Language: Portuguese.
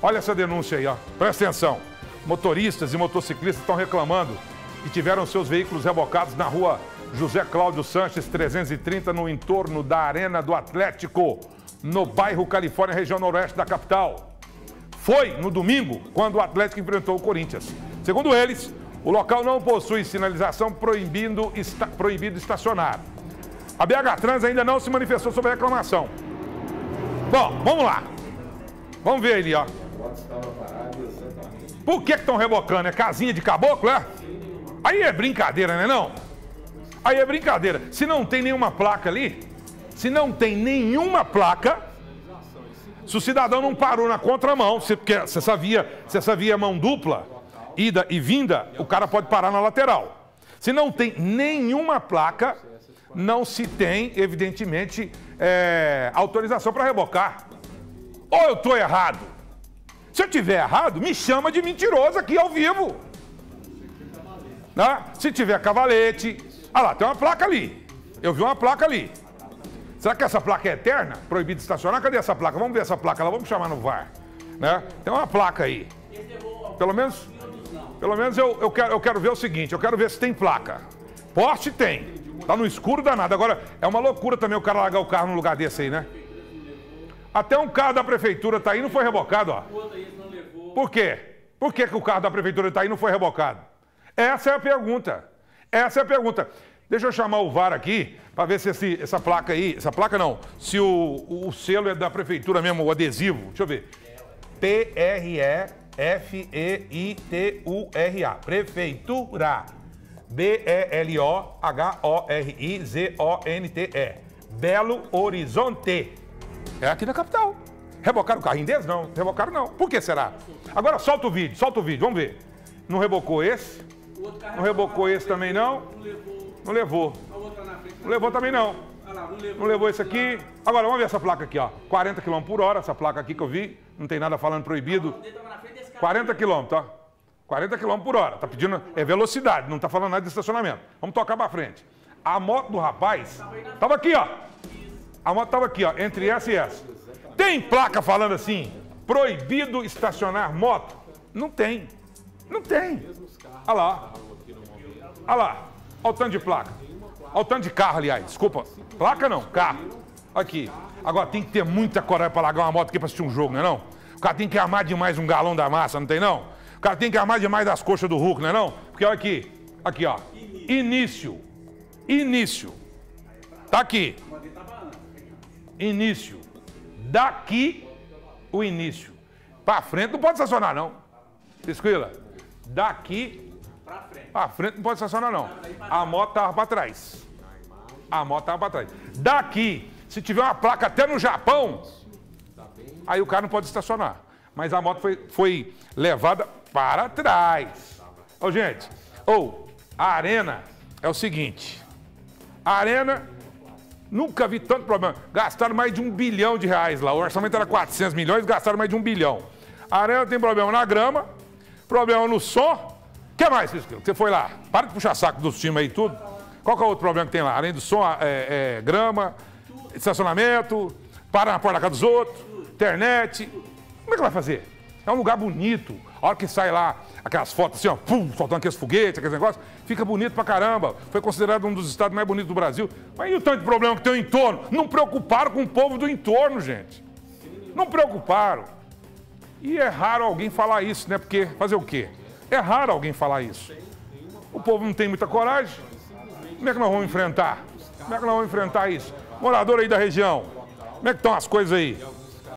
Olha essa denúncia aí, ó. Presta atenção. Motoristas e motociclistas estão reclamando que tiveram seus veículos rebocados na rua José Cláudio Sanches, 330, no entorno da Arena do Atlético, no bairro Califórnia, região noroeste da capital. Foi no domingo, quando o Atlético enfrentou o Corinthians. Segundo eles, o local não possui sinalização proibido estacionar. A BH Trans ainda não se manifestou sobre a reclamação. Bom, vamos lá. Vamos ver ali, ó. Por que estão rebocando? É casinha de caboclo, é? Aí é brincadeira, né não? Aí é brincadeira. Se não tem nenhuma placa ali, se o cidadão não parou na contramão, porque se essa via mão dupla, ida e vinda, o cara pode parar na lateral. Se não tem nenhuma placa, não se tem, evidentemente, autorização para rebocar. Ou eu estou errado? Se eu tiver errado, me chama de mentiroso aqui ao vivo. Né? Se tiver cavalete... Ah lá, tem uma placa ali. Eu vi uma placa ali. Será que essa placa é eterna? Proibido estacionar? Cadê essa placa? Vamos ver essa placa lá, vamos chamar no VAR. Né? Tem uma placa aí. Pelo menos eu quero ver o seguinte, eu quero ver se tem placa. Poste tem. Tá no escuro danado. Agora, é uma loucura também o cara largar o carro num lugar desse aí, né? Até um carro da prefeitura tá aí e não foi rebocado, ó. Por quê? Por que o carro da prefeitura tá aí e não foi rebocado? Essa é a pergunta. Essa é a pergunta. Deixa eu chamar o VAR aqui para ver se essa placa aí... Essa placa não. Se o selo é da prefeitura mesmo, o adesivo. Deixa eu ver. P-R-E-F-E-I-T-U-R-A. Prefeitura. B-E-L-O-H-O-R-I-Z-O-N-T-E. Belo Horizonte. É aqui na capital. Rebocaram o carrinho deles? Não. Rebocaram não. Por que será? Agora solta o vídeo, vamos ver. Não rebocou esse? Não rebocou esse também não? Não levou. Não levou também não. Não levou esse aqui. Agora vamos ver essa placa aqui, ó. 40 km por hora, essa placa aqui que eu vi. Não tem nada falando proibido. 40 km, ó. 40 km por hora. Tá pedindo... É velocidade, não tá falando nada de estacionamento. Vamos tocar pra frente. A moto do rapaz tava aqui, ó. A moto tava aqui, ó. Entre essa e essa. Tem placa falando assim, proibido estacionar moto? Não tem. Não tem. Olha lá. Olha lá. Olha o tanto de placa. Olha o tanto de carro, aliás. Desculpa. Placa não, carro. Aqui. Agora tem que ter muita coragem para largar uma moto aqui para assistir um jogo, não é não? O cara tem que amar demais um galão da massa, não tem não? O cara tem que amar demais das coxas do Hulk, não é não? Porque olha aqui. Aqui, ó. Início. Início. Tá aqui. Início. Daqui o início. Para frente não pode estacionar, não. Esquila. Daqui para frente não pode estacionar, não. A moto tava para trás. A moto tava para trás. Daqui, se tiver uma placa até no Japão, aí o cara não pode estacionar. Mas a moto foi levada para trás. Ô, gente, a Arena é o seguinte. A Arena... Nunca vi tanto problema. Gastaram mais de R$1 bilhão lá. O orçamento era 400 milhões, gastaram mais de R$1 bilhão. A Arena tem problema na grama, problema no som. O que mais, Cisco? Você foi lá? Para de puxar saco dos times aí tudo. Qual que é o outro problema que tem lá? Além do som, grama, estacionamento, para na porta da casa dos outros, internet. Como é que vai fazer? É um lugar bonito. A hora que sai lá, aquelas fotos assim, ó, pum, soltando aqueles foguetes, aqueles negócios, fica bonito pra caramba. Foi considerado um dos estados mais bonitos do Brasil. Mas e o tanto de problema que tem o entorno? Não preocuparam com o povo do entorno, gente. Não preocuparam. E é raro alguém falar isso, né? Porque fazer o quê? É raro alguém falar isso. O povo não tem muita coragem. Como é que nós vamos enfrentar? Como é que nós vamos enfrentar isso? Morador aí da região, como é que estão as coisas aí?